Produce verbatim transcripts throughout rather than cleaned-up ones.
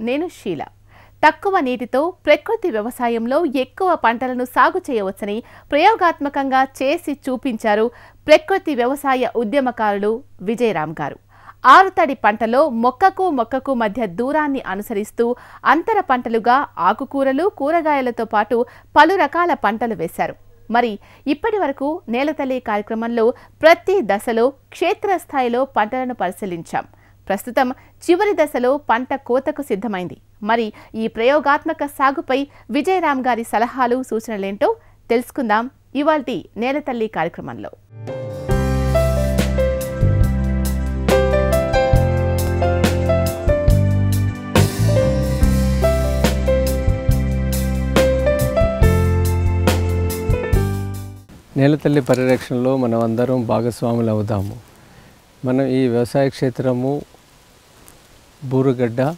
నేను షీల. తక్కువ నీటితో ప్రకృతి వ్యవసాయంలో ఎక్కువ పంటలను సాగు చేయవచ్చని ప్రయోగాత్మకంగా చేసి చూపించారు ప్రకృతి వ్యవసాయ ఉద్యమకారులు విజయరామ్ గారు. ఆరుతడి పంటలో మొక్కకు మొక్కకు మధ్య దూరాన్ని అనుసరిస్తూ అంతర పంటలుగా ఆకుకూరలు, కూరగాయలతో పాటు పలు రకాల పంటలు వేశారు. మరి ఇప్పటి వరకు నేలతల్లి కార్యక్రమంలో ప్రతి దశలో క్షేత్రస్థాయిలో పంటలను పరిశీలించాం. ప్రస్తుతం చివరి దశలో పంట కోతకు సిద్ధమైంది. మరి ఈ ప్రయోగాత్మక సాగుపై విజయరామ్ గారి సలహాలు, సూచనలేంటో తెలుసుకుందాం ఇవాల్టి నేలతల్లి కార్యక్రమంలో. నేలతల్లి పరిరక్షణలో మనం అందరం భాగస్వాములు అవుదాము. మనం ఈ వ్యవసాయ క్షేత్రము బూరుగడ్డ,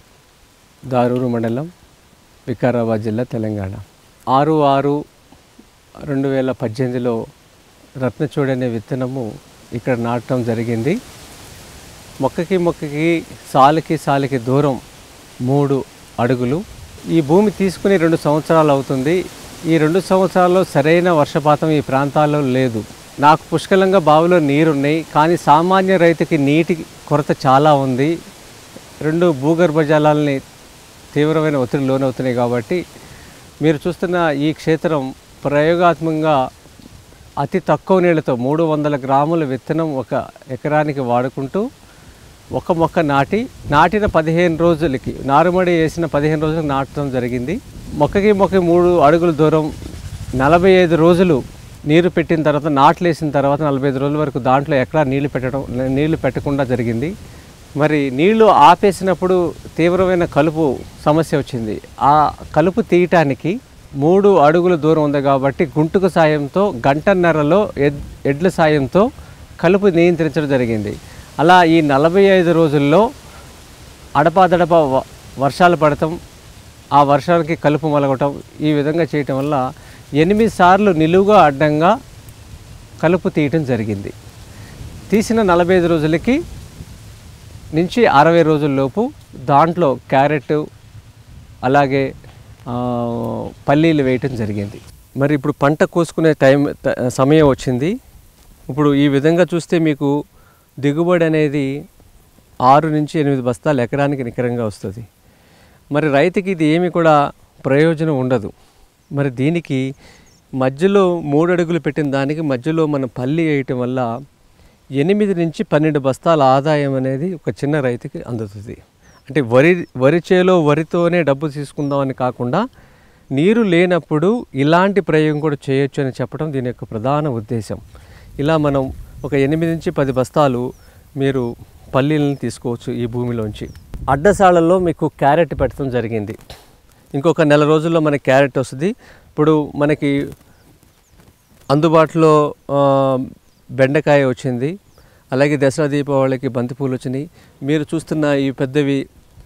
దారూరు మండలం, వికారాబాద్ జిల్లా, తెలంగాణ. ఆరు ఆరు రెండు వేల పద్దెనిమిదిలో రత్నచూడి అనే విత్తనము ఇక్కడ నాటడం జరిగింది. మొక్కకి మొక్కకి సాలుకి సాలుకి దూరం మూడు అడుగులు. ఈ భూమి తీసుకుని రెండు సంవత్సరాలు అవుతుంది. ఈ రెండు సంవత్సరాల్లో సరైన వర్షపాతం ఈ ప్రాంతాల్లో లేదు. నాకు పుష్కలంగా బావిలో నీరున్నాయి, కానీ సామాన్య రైతుకి నీటి కొరత చాలా ఉంది. రెండు భూగర్భ జలాలని తీవ్రమైన ఒత్తిడి లోనవుతున్నాయి. కాబట్టి మీరు చూస్తున్న ఈ క్షేత్రం ప్రయోగాత్మకంగా అతి తక్కువ నీళ్ళతో మూడు వందల గ్రాముల విత్తనం ఒక ఎకరానికి వాడుకుంటూ ఒక మొక్క నాటి నాటిన పదిహేను రోజులకి నారుమడి వేసిన పదిహేను రోజులకు నాటడం జరిగింది. మొక్కకి మొక్కకి మూడు అడుగుల దూరం నలభై ఐదు రోజులు నీరు పెట్టిన తర్వాత, నాట్లు వేసిన తర్వాత నలభై ఐదు రోజుల వరకు దాంట్లో ఎక్కడా నీళ్లు పెట్టడం నీళ్లు పెట్టకుండా జరిగింది. మరి నీళ్లు ఆపేసినప్పుడు తీవ్రమైన కలుపు సమస్య వచ్చింది. ఆ కలుపు తీయటానికి మూడు అడుగుల దూరం ఉంది కాబట్టి గుంటుకు సాయంతో గంటన్నరలో ఎడ్ ఎడ్ల సాయంతో కలుపు నియంత్రించడం జరిగింది. అలా ఈ నలభై ఐదు రోజుల్లో అడపాదడప వర్షాలు పడటం, ఆ వర్షానికి కలుపు మొలగటం, ఈ విధంగా చేయటం వల్ల ఎనిమిది సార్లు నిలువుగా అడ్డంగా కలుపు తీయటం జరిగింది. తీసిన నలభై ఐదు రోజులకి నుంచి అరవై రోజుల్లోపు దాంట్లో క్యారెట్ అలాగే పల్లీలు వేయటం జరిగింది. మరి ఇప్పుడు పంట కోసుకునే టైం సమయం వచ్చింది. ఇప్పుడు ఈ విధంగా చూస్తే మీకు దిగుబడి అనేది ఆరు నుంచి ఎనిమిది బస్తాలు ఎకరానికి నికరంగా వస్తుంది. మరి రైతుకి ఇది ఏమి కూడా ప్రయోజనం ఉండదు. మరి దీనికి మధ్యలో మూడు అడుగులు పెట్టిన దానికి మధ్యలో మనం పల్లి వేయటం వల్ల ఎనిమిది నుంచి పన్నెండు బస్తాల ఆదాయం అనేది ఒక చిన్న రైతుకి అందుతుంది. అంటే వరి వరి చేలో వరితోనే డబ్బు తీసుకుందామని కాకుండా నీరు లేనప్పుడు ఇలాంటి ప్రయోగం కూడా చేయొచ్చు అని చెప్పడం దీని యొక్క ప్రధాన ఉద్దేశం. ఇలా మనం ఒక ఎనిమిది నుంచి పది బస్తాలు మీరు పల్లీలను తీసుకోవచ్చు ఈ భూమిలోంచి. అడ్డసాళ్ళల్లో మీకు క్యారెట్ పెట్టడం జరిగింది. ఇంకొక నెల రోజుల్లో మనకి క్యారెట్ వస్తుంది. ఇప్పుడు మనకి అందుబాటులో బెండకాయ వచ్చింది, అలాగే దసరా దీపావళికి బంతిపూలు వచ్చినాయి. మీరు చూస్తున్న ఈ పెద్దవి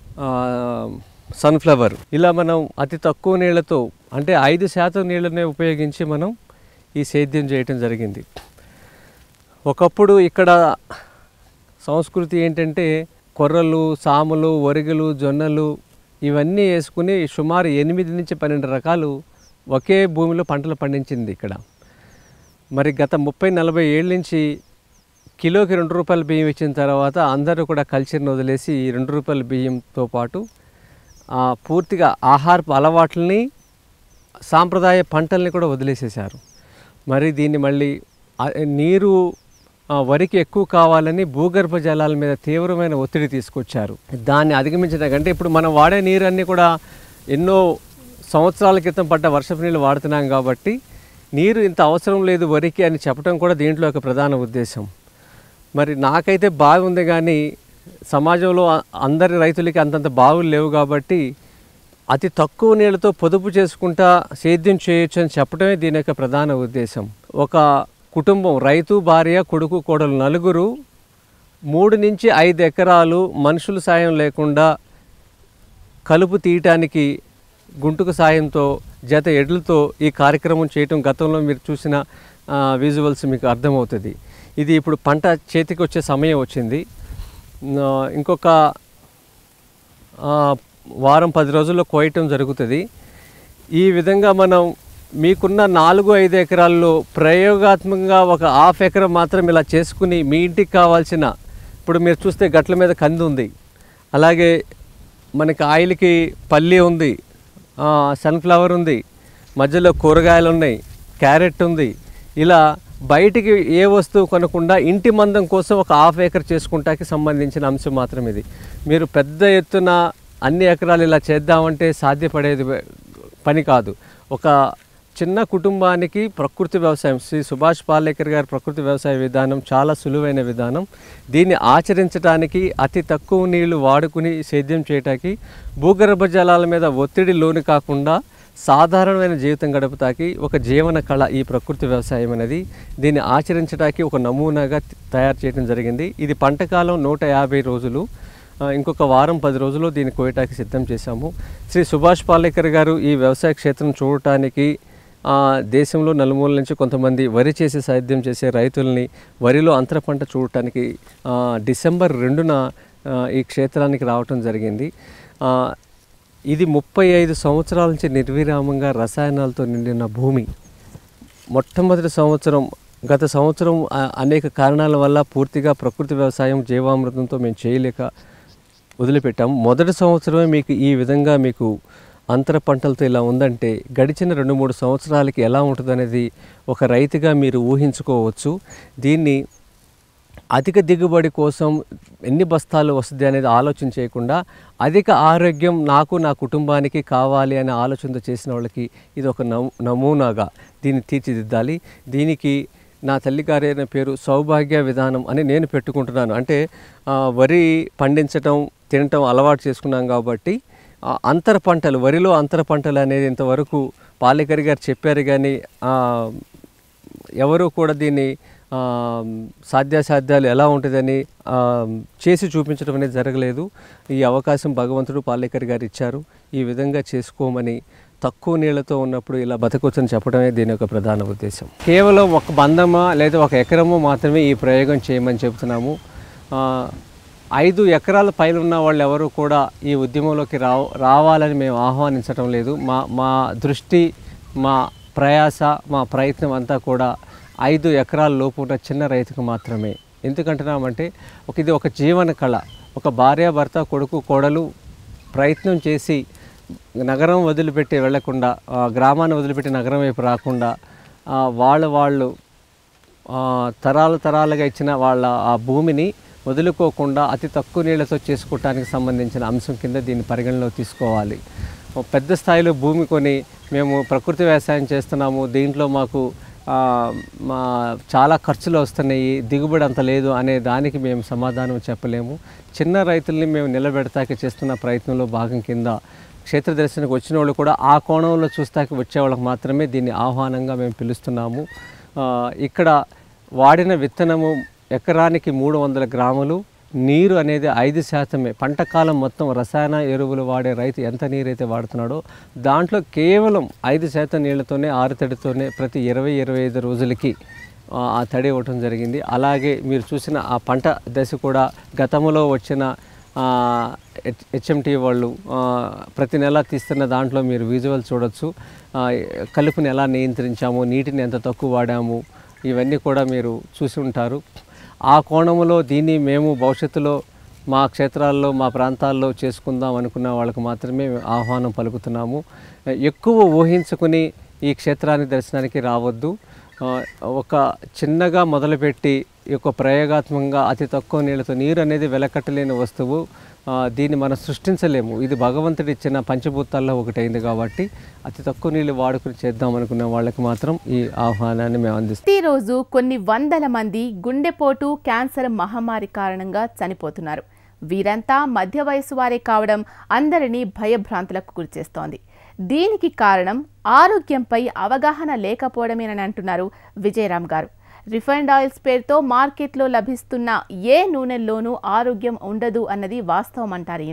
సన్ఫ్లవర్. ఇలా మనం అతి తక్కువ నీళ్లతో, అంటే ఐదు శాతం నీళ్ళనే ఉపయోగించి మనం ఈ సేద్యం చేయటం జరిగింది. ఒకప్పుడు ఇక్కడ సంస్కృతి ఏంటంటే కొర్రలు, సాములు, ఒరిగలు, జొన్నలు ఇవన్నీ వేసుకుని సుమారు ఎనిమిది నుంచి పన్నెండు రకాలు ఒకే భూమిలో పంటలు పండించింది ఇక్కడ. మరి గత ముప్పై నలభై ఏళ్ళ నుంచి కిలోకి రెండు రూపాయల బియ్యం ఇచ్చిన తర్వాత అందరూ కూడా కల్చర్ని వదిలేసి ఈ రెండు రూపాయల బియ్యంతో పాటు పూర్తిగా ఆహారపు అలవాట్లని, సాంప్రదాయ పంటల్ని కూడా వదిలేసేశారు. మరి దీన్ని మళ్ళీ నీరు వరికి ఎక్కువ కావాలని భూగర్భ జలాల మీద తీవ్రమైన ఒత్తిడి తీసుకొచ్చారు. దాన్ని అధిగమించడానికంటే ఇప్పుడు మనం వాడే నీరు అన్నీ కూడా ఎన్నో సంవత్సరాల క్రితం పడ్డ వర్షపు నీళ్ళు వాడుతున్నాం కాబట్టి నీరు ఇంత అవసరం లేదు వరికి అని చెప్పడం కూడా దీంట్లో ఒక ప్రధాన ఉద్దేశం. మరి నాకైతే బావి ఉంది, కానీ సమాజంలో అందరి రైతులకి అంతంత బావులు లేవు కాబట్టి అతి తక్కువ నీళ్ళతో పొదుపు చేసుకుంటా సేద్యం చేయొచ్చు అని చెప్పడమే దీని యొక్క ప్రధాన ఉద్దేశం. ఒక కుటుంబం, రైతు, భార్య, కొడుకు, కోడలు నలుగురు మూడు నుంచి ఐదు ఎకరాలు మనుషుల సాయం లేకుండా కలుపు తీయటానికి గుంటుకు సాయంతో జత ఎడ్లతో ఈ కార్యక్రమం చేయటం గతంలో మీరు చూసిన విజువల్స్ మీకు అర్థమవుతుంది. ఇది ఇప్పుడు పంట చేతికి వచ్చే సమయం వచ్చింది. ఇంకొక వారం పది రోజుల్లో కోయటం జరుగుతుంది. ఈ విధంగా మనం మీకున్న నాలుగు ఐదు ఎకరాల్లో ప్రయోగాత్మకంగా ఒక హాఫ్ ఎకరం మాత్రం ఇలా చేసుకుని మీ ఇంటికి కావాల్సిన, ఇప్పుడు మీరు చూస్తే గట్ల మీద కంది ఉంది, అలాగే మనకి ఆయిల్కి పల్లి ఉంది, సన్ఫ్లవర్ ఉంది, మధ్యలో కూరగాయలు ఉన్నాయి, క్యారెట్ ఉంది. ఇలా బయటికి ఏ వస్తువు కొనకుండా ఇంటి మందం కోసం ఒక హాఫ్ ఏకర్ చేసుకుంటానికి సంబంధించిన అంశం మాత్రం ఇది. మీరు పెద్ద ఎత్తున అన్ని ఎకరాలు ఇలా చేద్దామంటే సాధ్యపడేది పని కాదు. ఒక చిన్న కుటుంబానికి ప్రకృతి వ్యవసాయం, శ్రీ సుభాష్ పాలేకర్ గారి ప్రకృతి వ్యవసాయ విధానం చాలా సులువైన విధానం. దీన్ని ఆచరించడానికి అతి తక్కువ నీళ్లు వాడుకుని సేద్యం చేయటానికి, భూగర్భ జలాల మీద ఒత్తిడి లోను కాకుండా సాధారణమైన జీవితం గడుపుతాకి ఒక జీవన కళ ఈ ప్రకృతి వ్యవసాయం అనేది. దీన్ని ఆచరించడానికి ఒక నమూనాగా తయారు చేయడం జరిగింది. ఇది పంటకాలం నూట యాభై రోజులు, ఇంకొక వారం పది రోజులు దీన్ని కోయటానికి సిద్ధం చేశాము. శ్రీ సుభాష్ పాలేకర్ గారు ఈ వ్యవసాయ క్షేత్రం చూడటానికి దేశంలో నలుమూల నుంచి కొంతమంది వరి చేసి సాధ్యం చేసే రైతుల్ని వరిలో అంతర పంట చూడటానికి డిసెంబర్ రెండున ఈ క్షేత్రానికి రావటం జరిగింది. ఇది ముప్పై ఐదు సంవత్సరాల నుంచి నిర్విరామంగా రసాయనాలతో నిండిన భూమి. మొట్టమొదటి సంవత్సరం, గత సంవత్సరం అనేక కారణాల వల్ల పూర్తిగా ప్రకృతి వ్యవసాయం జీవామృతంతో మేము చేయలేక వదిలిపెట్టాము. మొదటి సంవత్సరమే మీకు ఈ విధంగా మీకు అంతర పంటలతో ఇలా ఉందంటే గడిచిన రెండు మూడు సంవత్సరాలకి ఎలా ఉంటుందనేది ఒక రైతుగా మీరు ఊహించుకోవచ్చు. దీన్ని అధిక దిగుబడి కోసం ఎన్ని బస్తాలు వస్తుంది అనేది ఆలోచన చేయకుండా అధిక ఆరోగ్యం నాకు నా కుటుంబానికి కావాలి అనే ఆలోచనతో చేసిన వాళ్ళకి ఇది ఒక నమూనాగా దీన్ని తీర్చిదిద్దాలి. దీనికి నా తల్లిగారి అయిన పేరు సౌభాగ్య విధానం అని నేను పెట్టుకుంటున్నాను. అంటే వరి పండించటం తినటం అలవాటు చేసుకున్నాం కాబట్టి అంతర పంటలు, వరిలో అంతర పంటలు అనేది ఇంతవరకు పాలేకర్ గారు చెప్పారు, కానీ ఎవరు కూడా దీన్ని సాధ్యాసాధ్యాలు ఎలా ఉంటుందని చేసి చూపించడం అనేది జరగలేదు. ఈ అవకాశం భగవంతుడు పాలేకర్ గారు ఇచ్చారు. ఈ విధంగా చేసుకోమని, తక్కువ నీళ్లతో ఉన్నప్పుడు ఇలా బతకొచ్చని చెప్పడమే దీని యొక్క ప్రధాన ఉద్దేశం. కేవలం ఒక బంధమా లేదా ఒక ఎకరము మాత్రమే ఈ ప్రయోగం చేయమని చెబుతున్నాము. ఐదు ఎకరాల పైన ఉన్న వాళ్ళు ఎవరు కూడా ఈ ఉద్యమంలోకి రా రావాలని మేము ఆహ్వానించడం లేదు. మా మా దృష్టి, మా ప్రయాస, మా ప్రయత్నం అంతా కూడా ఐదు ఎకరాల లోపు ఉన్న చిన్న రైతుకు మాత్రమే. ఎందుకంటున్నామంటే ఒక ఇది ఒక జీవన కళ. ఒక భార్య, భర్త, కొడుకు, కోడలు ప్రయత్నం చేసి నగరం వదిలిపెట్టి వెళ్లకుండా, గ్రామాన్ని వదిలిపెట్టి నగరం వైపు రాకుండా వాళ్ళ వాళ్ళు తరాలు తరాలుగా ఇచ్చిన వాళ్ళ ఆ భూమిని వదులుకోకుండా అతి తక్కువ నీళ్లతో చేసుకోవటానికి సంబంధించిన అంశం కింద దీన్ని పరిగణలో తీసుకోవాలి. పెద్ద స్థాయిలో భూమి కొని మేము ప్రకృతి వ్యవసాయం చేస్తున్నాము, దీంట్లో మాకు మా చాలా ఖర్చులు వస్తున్నాయి, దిగుబడి అంత లేదు అనే దానికి మేము సమాధానం చెప్పలేము. చిన్న రైతుల్ని మేము నిలబెడతాకి చేస్తున్న ప్రయత్నంలో భాగం కింద క్షేత్ర దర్శనకు వచ్చిన వాళ్ళు కూడా ఆ కోణంలో చూస్తాకి వచ్చే వాళ్ళకి మాత్రమే దీన్ని ఆహ్వానంగా మేము పిలుస్తున్నాము. ఇక్కడ వాడిన విత్తనము ఎకరానికి మూడు వందల గ్రాములు, నీరు అనేది ఐదు శాతమే. పంటకాలం మొత్తం రసాయన ఎరువులు వాడే రైతు ఎంత నీరైతే వాడుతున్నాడో దాంట్లో కేవలం ఐదు శాతం నీళ్లతోనే, ఆరుతడితోనే ప్రతి ఇరవై ఇరవై ఐదు రోజులకి ఆ తడి ఇవ్వటం జరిగింది. అలాగే మీరు చూసిన ఆ పంట దశ కూడా గతంలో వచ్చిన హెచ్ఎంటీ వాళ్ళు ప్రతి నెల తీస్తున్న దాంట్లో మీరు విజువల్ చూడొచ్చు. కలుపుని ఎలా నియంత్రించాము, నీటిని ఎంత తక్కువ వాడాము, ఇవన్నీ కూడా మీరు చూసి ఉంటారు. ఆ కోణంలో దీన్ని మేము భవిష్యత్తులో మా క్షేత్రాల్లో, మా ప్రాంతాల్లో చేసుకుందాం అనుకున్న వాళ్ళకు మాత్రమే ఆహ్వానం పలుకుతున్నాము. ఎక్కువ ఊహించుకుని ఈ క్షేత్రాన్ని దర్శనానికి రావద్దు. ఒక చిన్నగా మొదలుపెట్టి ఒక ప్రయోగాత్మకంగా అతి తక్కువ నీళ్ళతో, నీరు అనేది వెలకట్టలేని వస్తువు, దీన్ని మనం సృష్టించలేము. ఇది భగవంతుడు ఇచ్చిన పంచభూతాల్లో ఒకటైంది కాబట్టి అతి తక్కువ నీళ్ళు వాడుకుని చేద్దాం అనుకునే వాళ్ళకి మాత్రం ఈ ఆహ్వానాన్ని మేము అందిస్తాం. ప్రతిరోజు కొన్ని వందల మంది గుండెపోటు, క్యాన్సర్ మహమ్మారి కారణంగా చనిపోతున్నారు. వీరంతా మధ్య వయసు వారే కావడం అందరినీ భయభ్రాంతులకు గురిచేస్తోంది. దీనికి కారణం ఆరోగ్యంపై అవగాహన లేకపోవడమేనని అంటున్నారు విజయరామ్ గారు. రిఫైన్డ్ ఆయిల్స్ పేరుతో మార్కెట్లో లభిస్తున్న ఏ నూనెల్లోనూ ఆరోగ్యం ఉండదు అన్నది వాస్తవం అంటారు ఈయన.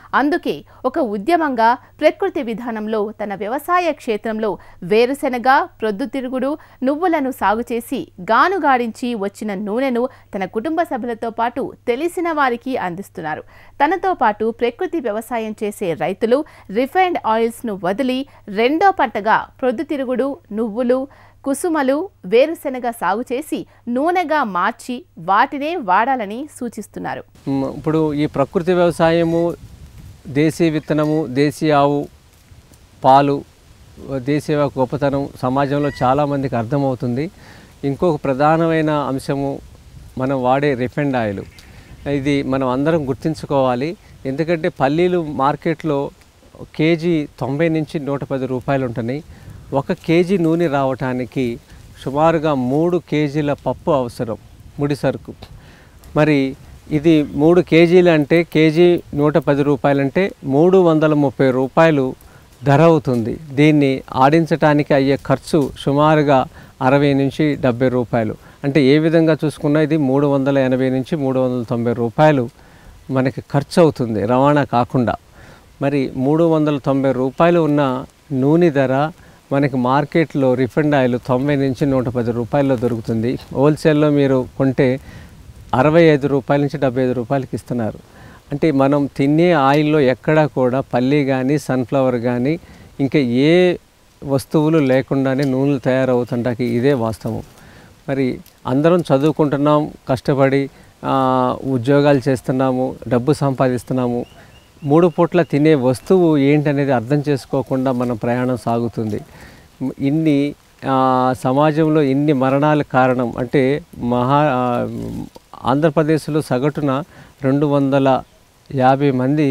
అందుకే ఒక ఉద్యమంగా ప్రకృతి విధానంలో తన వ్యవసాయ క్షేత్రంలో వేరుశెనగ, ప్రొద్దుతిరుగుడు, నువ్వులను సాగు చేసి గానుగాడించి వచ్చిన నూనెను తన కుటుంబ సభ్యులతో పాటు తెలిసిన వారికి అందిస్తున్నారు. తనతో పాటు ప్రకృతి వ్యవసాయం చేసే రైతులు రిఫైన్డ్ ఆయిల్స్ను వదిలి రెండో పంటగా ప్రొద్దుతిరుగుడు, నువ్వులు, కుసుమలు, వేరుశెనగ సాగు చేసి నూనెగా మార్చి వాటినే వాడాలని సూచిస్తున్నారు. ఇప్పుడు ఈ ప్రకృతి వ్యవసాయము, దేశీయ విత్తనము, దేశీయ ఆవు పాలు, దేశీయ గొప్పతనం సమాజంలో చాలామందికి అర్థమవుతుంది. ఇంకొక ప్రధానమైన అంశము మనం వాడే రిఫైన్డ్ ఆయిల్. ఇది మనం అందరం గుర్తుంచుకోవాలి. ఎందుకంటే పల్లీలు మార్కెట్లో కేజీ తొంభై నుంచి నూట పది రూపాయలు ఉంటున్నాయి. ఒక కేజీ నూనె రావటానికి సుమారుగా మూడు కేజీల పప్పు అవసరం, ముడి సరుకు. మరి ఇది మూడు కేజీలు అంటే కేజీ నూట పది రూపాయలు అంటే మూడు వందల ముప్పై రూపాయలు ధర అవుతుంది. దీన్ని ఆడించడానికి అయ్యే ఖర్చు సుమారుగా అరవై నుంచి డెబ్బై రూపాయలు. అంటే ఏ విధంగా చూసుకున్నా ఇది మూడు వందల ఎనభై నుంచి మూడు వందల తొంభై రూపాయలు మనకి ఖర్చు అవుతుంది రవాణా కాకుండా. మరి మూడు వందల తొంభై రూపాయలు ఉన్న నూనె ధర మనకి మార్కెట్లో రిఫైన్డ్ ఆయిల్ తొంభై నుంచి నూట పది రూపాయల్లో దొరుకుతుంది. హోల్సేల్లో మీరు కొంటే అరవై ఐదు రూపాయల నుంచి డెబ్బై ఐదు రూపాయలకి ఇస్తున్నారు. అంటే మనం తినే ఆయిల్లో ఎక్కడా కూడా పల్లి కానీ సన్ఫ్లవర్ కానీ ఇంకా ఏ వస్తువులు లేకుండానే నూనెలు తయారవుతుంటాకి ఇదే వాస్తవం. మరి అందరం చదువుకుంటున్నాం, కష్టపడి ఉద్యోగాలు చేస్తున్నాము, డబ్బు సంపాదిస్తున్నాము. మూడు పూట్ల తినే వస్తువు ఏంటనేది అర్థం చేసుకోకుండా మన ప్రయాణం సాగుతుంది. ఇన్ని సమాజంలో ఇన్ని మరణాల కారణం అంటే మహా ఆంధ్రప్రదేశ్లో సగటున రెండు వందల యాభై మంది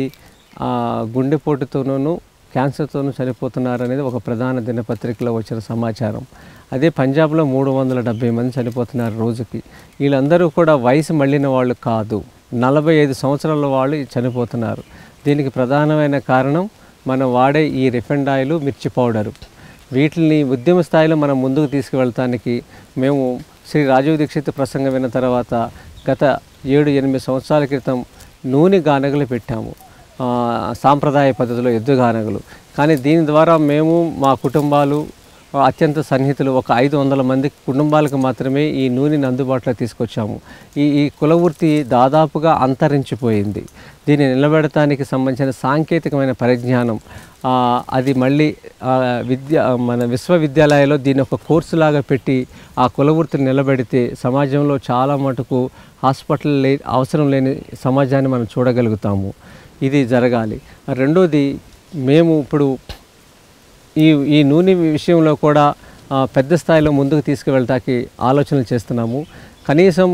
గుండెపోటుతోనూ క్యాన్సర్తోనూ చనిపోతున్నారు అనేది ఒక ప్రధాన దినపత్రికలో వచ్చిన సమాచారం. అదే పంజాబ్లో మూడు వందల డెబ్బై మంది చనిపోతున్నారు రోజుకి. వీళ్ళందరూ కూడా వయసు మళ్ళిన వాళ్ళు కాదు, నలభై ఐదు సంవత్సరాల వాళ్ళు చనిపోతున్నారు. దీనికి ప్రధానమైన కారణం మనం వాడే ఈ రిఫైన్డ్ ఆయిల్, మిర్చి పౌడరు. వీటిని ఉద్యమ స్థాయిలో మనం ముందుకు తీసుకువెళ్ళటానికి మేము శ్రీ రాజీవ్ దీక్షిత్ ప్రసంగం విన్న తర్వాత గత ఏడు ఎనిమిది సంవత్సరాల క్రితం నూనె గానగలు పెట్టాము, సాంప్రదాయ పద్ధతిలో ఎద్దు గానగలు. కానీ దీని ద్వారా మేము మా కుటుంబాలు అత్యంత సన్నిహితులు ఒక ఐదు వందల మంది కుటుంబాలకు మాత్రమే ఈ నూనెని అందుబాటులో తీసుకొచ్చాము. ఈ ఈ కుల వృత్తి దాదాపుగా అంతరించిపోయింది. దీన్ని నిలబెడటానికి సంబంధించిన సాంకేతికమైన పరిజ్ఞానం అది మళ్ళీ విద్య మన విశ్వవిద్యాలయాల్లో దీన్ని ఒక కోర్సులాగా పెట్టి ఆ కుల వృత్తిని నిలబెడితే సమాజంలో చాలా మటుకు హాస్పిటల్ లే అవసరం లేని సమాజాన్ని మనం చూడగలుగుతాము. ఇది జరగాలి. రెండోది, మేము ఇప్పుడు ఈ ఈ నూనె విషయంలో కూడా పెద్ద స్థాయిలో ముందుకు తీసుకువెళ్ళటానికి ఆలోచనలు చేస్తున్నాము. కనీసం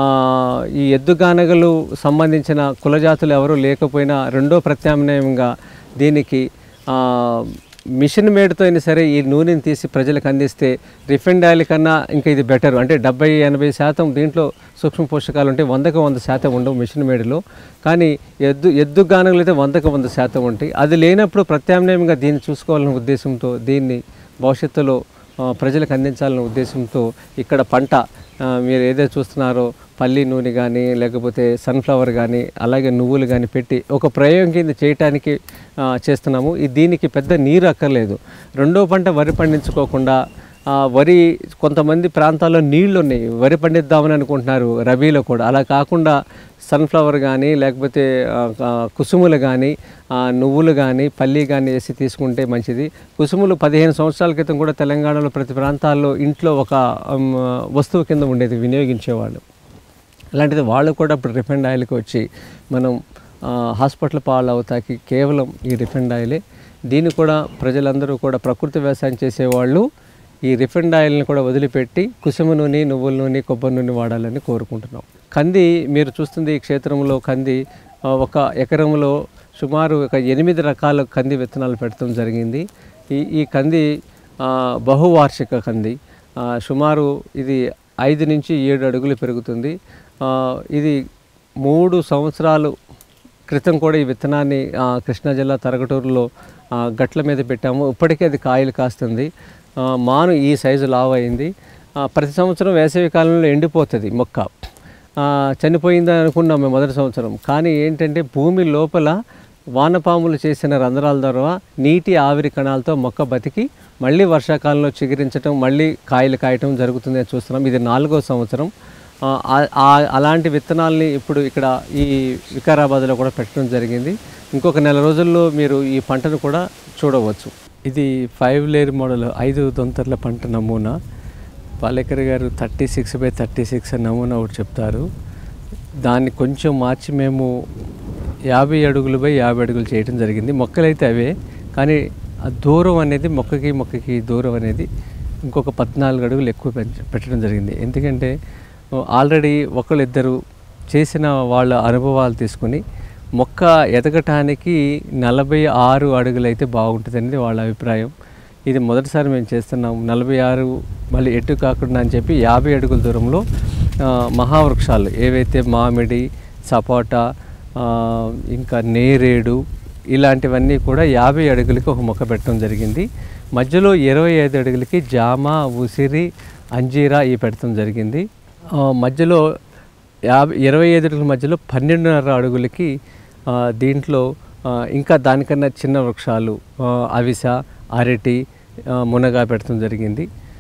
ఈ ఎద్దుగానగలు సంబంధించిన కులజాతులు ఎవరూ లేకపోయినా రెండో ప్రత్యామ్నాయంగా దీనికి మిషన్ మేడ్తో అయినా సరే ఈ నూనెని తీసి ప్రజలకు అందిస్తే రిఫైన్డ్ ఆయిల్ కన్నా ఇంకా ఇది బెటర్. అంటే డెబ్బై ఎనభై శాతం దీంట్లో సూక్ష్మ పోషకాలు ఉంటాయి, వందకు వంద శాతం ఉండవు మిషన్ మేడ్లో. కానీ ఎద్దు ఎద్దు గానగలు అయితే వందకు వంద శాతం ఉంటాయి. అది లేనప్పుడు ప్రత్యామ్నాయంగా దీన్ని చూసుకోవాలనే ఉద్దేశంతో దీన్ని భవిష్యత్తులో ప్రజలకు అందించాలనే ఉద్దేశంతో ఇక్కడ పంట మీరు ఏదైతే చూస్తున్నారో పల్లి నూనె కానీ లేకపోతే సన్ఫ్లవర్ కానీ అలాగే నువ్వులు కానీ పెట్టి ఒక ప్రయోగం కింద చేయటానికి చేస్తున్నాము. దీనికి పెద్ద నీరు అక్కర్లేదు. రెండో పంట వరి పండించుకోకుండా వరి కొంతమంది ప్రాంతాల్లో నీళ్లు ఉన్నాయి, వరి పండిద్దామని అనుకుంటున్నారు రబీలో కూడా. అలా కాకుండా సన్ఫ్లవర్ కానీ లేకపోతే కుసుములు కానీ నువ్వులు కానీ పల్లి కానీ వేసి తీసుకుంటే మంచిది. కుసుములు పదిహేను సంవత్సరాల క్రితం కూడా తెలంగాణలో ప్రతి ప్రాంతాల్లో ఇంట్లో ఒక వస్తువు కింద ఉండేది, వినియోగించేవాళ్ళు. అలాంటిది వాళ్ళు కూడా ఇప్పుడు రిఫైన్డ్ ఆయిల్కి వచ్చి మనం హాస్పిటల్ పాలు అవుతాకి కేవలం ఈ రిఫైన్డ్ ఆయిలే. దీన్ని కూడా ప్రజలందరూ కూడా ప్రకృతి వ్యవసాయం చేసేవాళ్ళు ఈ రిఫైన్డ్ ఆయిల్ని కూడా వదిలిపెట్టి కుసుమ నూనె, నువ్వుల నూనె, కొబ్బరి నూనె వాడాలని కోరుకుంటున్నాం. కంది మీరు చూస్తుంది ఈ క్షేత్రంలో కంది ఒక ఎకరంలో సుమారు ఒక ఎనిమిది రకాల కంది విత్తనాలు పెట్టడం జరిగింది. ఈ ఈ కంది బహువార్షిక కంది, సుమారు ఇది ఐదు నుంచి ఏడు అడుగులు పెరుగుతుంది. ఇది మూడు సంవత్సరాలు క్రితం కూడా ఈ విత్తనాన్ని కృష్ణా జిల్లా తరగటూరులో గట్ల మీద పెట్టాము. ఇప్పటికే అది కాయలు కాస్తుంది. మాను ఈ సైజు లావు అయింది. ప్రతి సంవత్సరం వేసవి కాలంలో ఎండిపోతుంది మొక్క, చనిపోయిందని అనుకున్నాం మేము మొదటి సంవత్సరం. కానీ ఏంటంటే భూమి లోపల వానపాములు చేసిన రంధ్రాల ద్వారా నీటి ఆవిరి కణాలతో మొక్క బతికి మళ్ళీ వర్షాకాలంలో చిగురించడం మళ్ళీ కాయలు కాయటం జరుగుతుందని చూస్తున్నాం. ఇది నాలుగో సంవత్సరం. అలాంటి విత్తనాల్ని ఇప్పుడు ఇక్కడ ఈ వికారాబాద్లో కూడా పెట్టడం జరిగింది. ఇంకొక నెల రోజుల్లో మీరు ఈ పంటను కూడా చూడవచ్చు. ఇది ఫైవ్ లేయర్ మోడల్ ఐదు దొంతర్ల పంట నమూనా. Palekar garu thirty six by thirty six నమూనా ఒకటి చెప్తారు. దాన్ని కొంచెం మార్చి మేము యాభై అడుగులు బై యాభై అడుగులు చేయడం జరిగింది. మొక్కలైతే అవే, కానీ ఆ దూరం అనేది మొక్కకి మొక్కకి దూరం అనేది ఇంకొక పద్నాలుగు అడుగులు ఎక్కువ పెట్టడం జరిగింది. ఎందుకంటే ఆల్రెడీ ఒకళ్ళిద్దరు చేసిన వాళ్ళ అనుభవాలు తీసుకుని మొక్క ఎదగటానికి నలభై ఆరు అడుగులు అయితే బాగుంటుంది అనేది వాళ్ళ అభిప్రాయం. ఇది మొదటిసారి మేము చేస్తున్నాం. నలభై ఆరు మళ్ళీ ఎటు కాకుండా అని చెప్పి యాభై అడుగుల దూరంలో మహావృక్షాలు ఏవైతే మామిడి, సపోటా, ఇంకా నేరేడు ఇలాంటివన్నీ కూడా యాభై అడుగులకి ఒక మొక్క పెట్టడం జరిగింది. మధ్యలో ఇరవై ఐదు అడుగులకి జామ, ఉసిరి, అంజీరా ఇవి పెట్టడం జరిగింది. మధ్యలో యాభై ఇరవై ఐదు అడుగుల మధ్యలో పన్నెండున్నర అడుగులకి దీంట్లో ఇంకా దానికన్నా చిన్న వృక్షాలు అవిస, అరటి, మునగ పెట్టడం జరిగింది.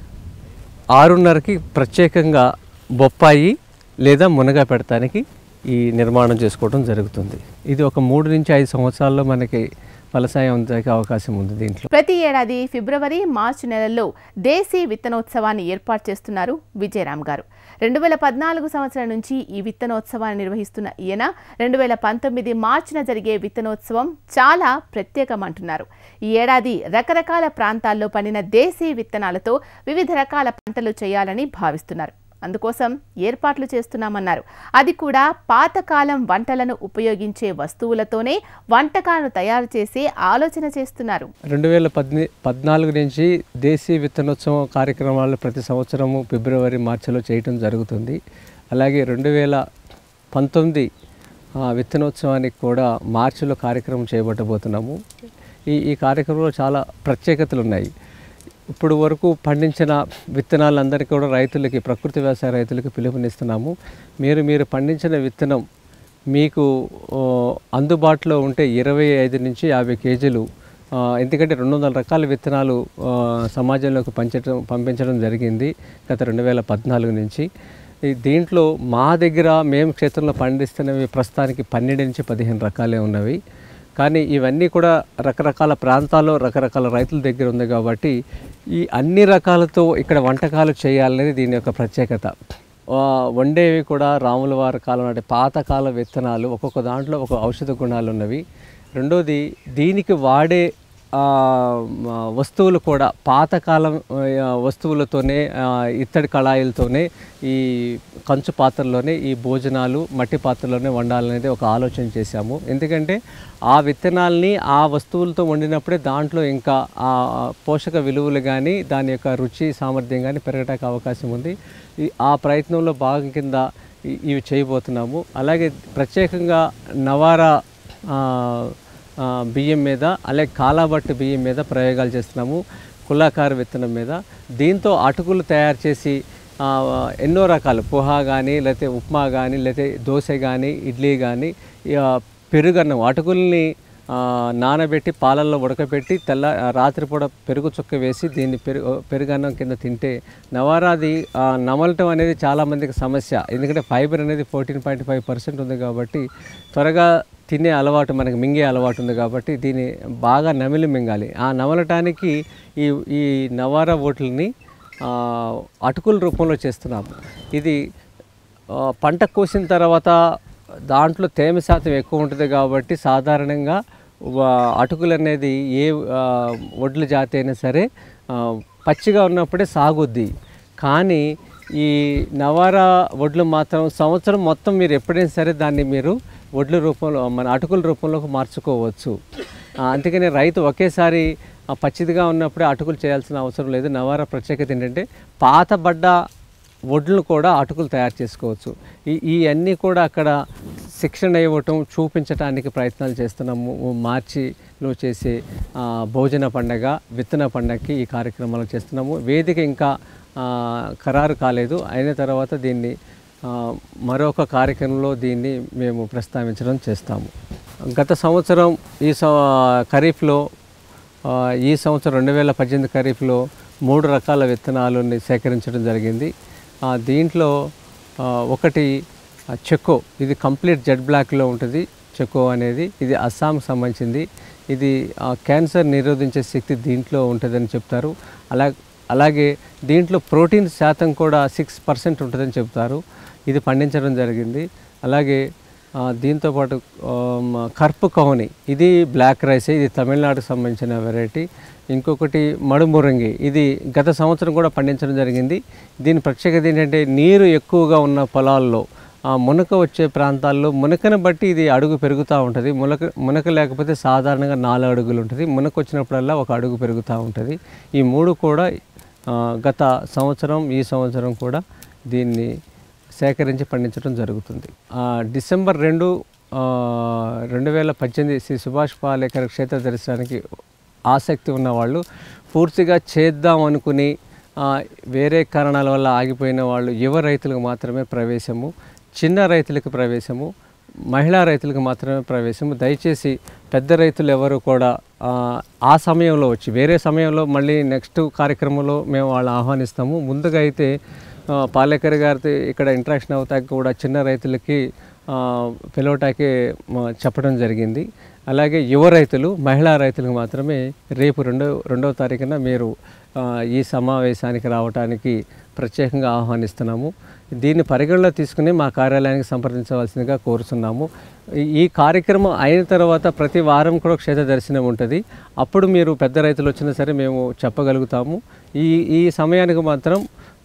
ఆరున్నరకి ప్రత్యేకంగా బొప్పాయి లేదా మునగ పెడతానికి ఈ నిర్మాణం చేసుకోవడం జరుగుతుంది. ఇది ఒక మూడు నుంచి ఐదు సంవత్సరాల్లో మనకి ఫలసాయం అందానికి అవకాశం ఉంది. దీంట్లో ప్రతి ఏడాది ఫిబ్రవరి, మార్చి నెలల్లో దేశీ విత్తనోత్సవాన్ని ఏర్పాటు చేస్తున్నారు విజయరామ్ గారు. రెండు వేల పద్నాలుగు సంవత్సరం నుంచి ఈ విత్తనోత్సవాన్ని నిర్వహిస్తున్న ఈయన రెండు వేల పంతొమ్మిది మార్చిన జరిగే విత్తనోత్సవం చాలా ప్రత్యేకమంటున్నారు. ఈ ఏడాది రకరకాల ప్రాంతాల్లో పండిన దేశీ విత్తనాలతో వివిధ రకాల పంటలు చేయాలని భావిస్తున్నారు. అందుకోసం ఏర్పాట్లు చేస్తున్నామన్నారు. అది కూడా పాతకాలం వంటలను ఉపయోగించే వస్తువులతోనే వంటకాలను తయారు చేసి ఆలోచన చేస్తున్నారు. రెండు వేల పద్ని పద్నాలుగు నుంచి దేశీ విత్తనోత్సవం కార్యక్రమాలు ప్రతి సంవత్సరము ఫిబ్రవరి, మార్చిలో చేయటం జరుగుతుంది. అలాగే రెండు వేల పంతొమ్మిది విత్తనోత్సవానికి కూడా మార్చిలో కార్యక్రమం చేపట్టబోతున్నాము. ఈ ఈ కార్యక్రమంలో చాలా ప్రత్యేకతలు ఉన్నాయి. ఇప్పుడు వరకు పండించిన విత్తనాలందరికీ కూడా రైతులకి, ప్రకృతి వ్యవసాయ రైతులకి పిలుపునిస్తున్నాము. మీరు మీరు పండించిన విత్తనం మీకు అందుబాటులో ఉంటే ఇరవై ఐదు నుంచి యాభై కేజీలు, ఎందుకంటే రెండు వందల రకాల విత్తనాలు సమాజంలోకి పంచడం పంపించడం జరిగింది గత రెండు వేల పద్నాలుగు నుంచి. దీంట్లో మా దగ్గర మేము క్షేత్రంలో పండిస్తున్నవి ప్రస్తుతానికి పన్నెండు నుంచి పదిహేను రకాలే ఉన్నవి. కానీ ఇవన్నీ కూడా రకరకాల ప్రాంతాల్లో రకరకాల రైతుల దగ్గర ఉంది కాబట్టి ఈ అన్ని రకాలతో ఇక్కడ వంటకాలు చేయాలనేది దీని యొక్క ప్రత్యేకత. వండేవి కూడా రాముల వారి కాలం నాటి పాతకాల విత్తనాలు, ఒక్కొక్క దాంట్లో ఒక ఔషధ గుణాలు ఉన్నవి. రెండోది దీనికి వాడే వస్తువులు కూడా పాతకాలం వస్తువులతోనే, ఇత్తడి కళాయిలతోనే, ఈ కంచు పాత్రలోనే ఈ భోజనాలు మట్టి పాత్రలోనే వండాలనేది ఒక ఆలోచన చేశాము. ఎందుకంటే ఆ విత్తనాల్ని ఆ వస్తువులతో వండినప్పుడే దాంట్లో ఇంకా ఆ పోషక విలువలు కానీ దాని యొక్క రుచి సామర్థ్యం కానీ పెరగడానికి అవకాశం ఉంది. ఆ ప్రయత్నంలో భాగం కింద ఇవి చేయబోతున్నాము. అలాగే ప్రత్యేకంగా నవారా బియ్యం మీద, అలాగే కాలాబట్టు బియ్యం మీద ప్రయోగాలు చేస్తున్నాము. కుల్లాకార విత్తనం మీద. దీంతో అటుకులు తయారు చేసి ఎన్నో రకాలు పోహా కానీ, లేకపోతే ఉప్మా కానీ, లేకపోతే దోశ కానీ, ఇడ్లీ కానీ, పెరుగన్నం అటుకుల్ని నానబెట్టి పాలల్లో ఉడకబెట్టి తెల్ల రాత్రిపూట పెరుగు చుక్క వేసి దీన్ని పెరుగు పెరుగన్నం కింద తింటే నవారాది నమలటం అనేది చాలామందికి సమస్య. ఎందుకంటే ఫైబర్ అనేది ఫోర్టీన్ పాయింట్ ఫైవ్ పర్సెంట్ ఉంది కాబట్టి త్వరగా తినే అలవాటు, మనకి మింగే అలవాటు ఉంది కాబట్టి దీన్ని బాగా నమిలి మింగాలి. ఆ నమలటానికి ఈ ఈ నవారా ఓట్లని అటుకుల రూపంలో చేస్తున్నాము. ఇది పంట కోసిన తర్వాత దాంట్లో తేమ శాతం ఎక్కువ ఉంటుంది కాబట్టి సాధారణంగా అటుకులు అనేది ఏ వడ్ల జాతి అయినా సరే పచ్చిగా ఉన్నప్పుడే సాగుద్ది. కానీ ఈ నవారా వడ్లు మాత్రం సంవత్సరం మొత్తం మీరు ఎప్పుడైనా సరే దాన్ని మీరు వడ్ల రూపంలో, మన అటుకుల రూపంలోకి మార్చుకోవచ్చు. అందుకని రైతు ఒకేసారి పచ్చిదిగా ఉన్నప్పుడే అటుకులు చేయాల్సిన అవసరం లేదు. నవారా ప్రత్యేకత ఏంటంటే పాతబడ్డ వడ్లను కూడా అటుకులు తయారు చేసుకోవచ్చు. ఈ ఈ అన్నీ కూడా అక్కడ శిక్షణ ఇవ్వటం, చూపించడానికి ప్రయత్నాలు చేస్తున్నాము. మార్చిలో చేసే భోజన పండగ, విత్తన పండగకి ఈ కార్యక్రమాలు చేస్తున్నాము. వేదిక ఇంకా ఖరారు కాలేదు. అయిన తర్వాత దీన్ని మరొక కార్యక్రమంలో దీన్ని మేము ప్రస్తావించడం చేస్తాము. గత సంవత్సరం ఈ ఖరీఫ్లో ఈ సంవత్సరం రెండు వేల పద్దెనిమిది ఖరీఫ్లో మూడు రకాల విత్తనాలని సేకరించడం జరిగింది. దీంట్లో ఒకటి చెక్కో, ఇది కంప్లీట్ జెడ్ బ్లాక్లో ఉంటుంది. చెక్కో అనేది ఇది అస్సాంకి సంబంధించింది. ఇది క్యాన్సర్ నిరోధించే శక్తి దీంట్లో ఉంటుందని చెప్తారు. అలా అలాగే దీంట్లో ప్రోటీన్ శాతం కూడా సిక్స్ పర్సెంట్ ఉంటుందని చెప్తారు. ఇది పండించడం జరిగింది. అలాగే దీంతోపాటు కర్పు కౌని, ఇది బ్లాక్ రైస్, ఇది తమిళనాడుకు సంబంధించిన వెరైటీ. ఇంకొకటి మడుమురంగి, ఇది గత సంవత్సరం కూడా పండించడం జరిగింది. దీని ప్రత్యేకత ఏంటంటే నీరు ఎక్కువగా ఉన్న పొలాల్లో, మునక వచ్చే ప్రాంతాల్లో మునకను బట్టి ఇది అడుగు పెరుగుతూ ఉంటుంది. మునక మునక లేకపోతే సాధారణంగా నాలుగు అడుగులు ఉంటుంది. మునక వచ్చినప్పుడల్లా ఒక అడుగు పెరుగుతూ ఉంటుంది. ఈ మూడు కూడా గత సంవత్సరం ఈ సంవత్సరం కూడా దీన్ని సేకరించి పండించడం జరుగుతుంది. డిసెంబర్ రెండు రెండు వేల పద్దెనిమిది శ్రీ సుభాష్ పాలేకర్ క్షేత్ర దర్శనానికి ఆసక్తి ఉన్నవాళ్ళు, పూర్తిగా చేద్దాం అనుకుని వేరే కారణాల వల్ల ఆగిపోయిన వాళ్ళు, యువ రైతులకు మాత్రమే ప్రవేశము, చిన్న రైతులకు ప్రవేశము, మహిళా రైతులకు మాత్రమే ప్రవేశము. దయచేసి పెద్ద రైతులు ఎవరు కూడా ఆ సమయంలో వచ్చి, వేరే సమయంలో మళ్ళీ నెక్స్ట్ కార్యక్రమంలో మేము వాళ్ళు ఆహ్వానిస్తాము. ముందుగా అయితే పాలేకర్ గారితో ఇక్కడ ఇంటరాక్షన్ అవుతాకి కూడా చిన్న రైతులకి పిలవటానికి చెప్పడం జరిగింది. అలాగే యువ రైతులు, మహిళా రైతులకు మాత్రమే రేపు రెండో రెండవ తారీఖున మీరు ఈ సమావేశానికి రావడానికి ప్రత్యేకంగా ఆహ్వానిస్తున్నాము. దీన్ని పరిగణలో తీసుకుని మా కార్యాలయానికి సంప్రదించవలసిందిగా కోరుతున్నాము. ఈ కార్యక్రమం అయిన తర్వాత ప్రతి వారం కూడా క్షేత్ర దర్శనం ఉంటుంది. అప్పుడు మీరు పెద్ద రైతులు వచ్చినా సరే మేము చెప్పగలుగుతాము. ఈ ఈ సమయానికి మాత్రం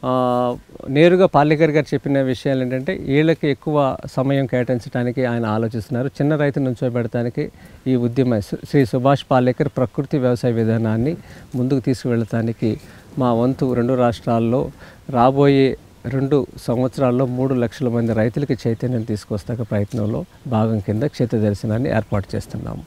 నేరుగా పాలేకర్ గారు చెప్పిన విషయాలు ఏంటంటే, వీళ్ళకి ఎక్కువ సమయం కేటాయించడానికి ఆయన ఆలోచిస్తున్నారు. చిన్న రైతు నుంచోబెడటానికి ఈ ఉద్యమ శ్రీ సుభాష్ పాలేకర్ ప్రకృతి వ్యవసాయ విధానాన్ని ముందుకు తీసుకువెళ్ళటానికి మా వంతు రెండు రాష్ట్రాల్లో రాబోయే రెండు సంవత్సరాల్లో మూడు లక్షల మంది రైతులకి చైతన్యం తీసుకొస్తాక ప్రయత్నంలో భాగం కింద క్షేత్ర దర్శనాన్ని ఏర్పాటు చేస్తున్నాము.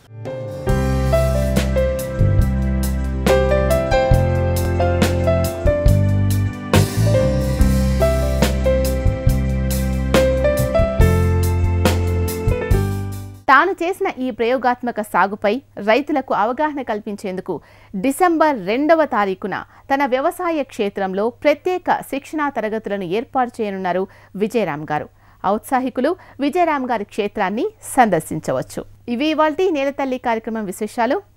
తాను చేసిన ఈ ప్రయోగాత్మక సాగుపై రైతులకు అవగాహన కల్పించేందుకు డిసెంబర్ రెండవ తారీఖున తన వ్యవసాయ క్షేత్రంలో ప్రత్యేక శిక్షణా తరగతులను ఏర్పాటు చేయనున్నారు విజయరామ్ గారు. ఔత్సాహికులు విజయరామ్ గారి క్షేత్రాన్ని సందర్శించవచ్చు. ఇవి ఇవాల్టి నేలతల్లి కార్యక్రమం విశేషాలు.